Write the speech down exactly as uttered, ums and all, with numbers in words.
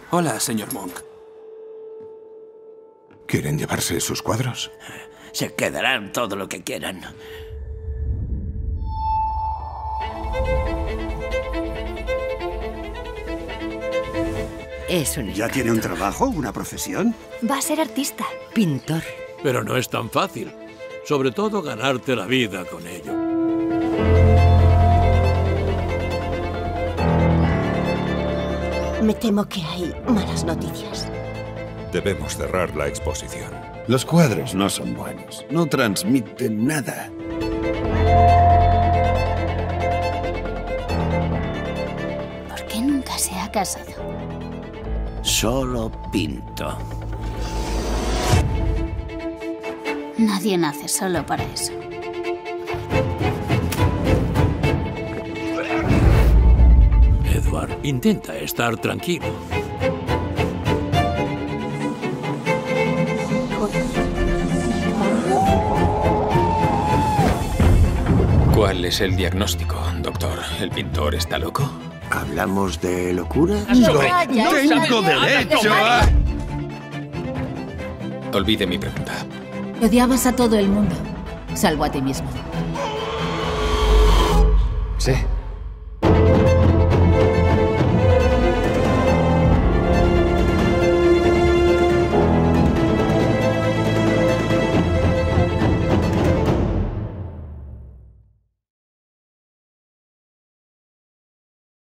Hola, señor Monk. ¿Quieren llevarse sus cuadros? Se quedarán todo lo que quieran. Es un... ¿Ya tiene un trabajo, una profesión? Va a ser artista. pintor. Pero no es tan fácil. Sobre todo ganarte la vida con ello. Me temo que hay malas noticias. Debemos cerrar la exposición. Los cuadros no son buenos. No transmiten nada. ¿Por qué nunca se ha casado? Solo pinto. Nadie nace solo para eso. Edward, intenta estar tranquilo. ¿Cuál es el diagnóstico, doctor? ¿El pintor está loco? ¿Hablamos de locura? ¡No tengo derecho a...! Olvide mi pregunta. Odiabas a todo el mundo, salvo a ti mismo. Sí.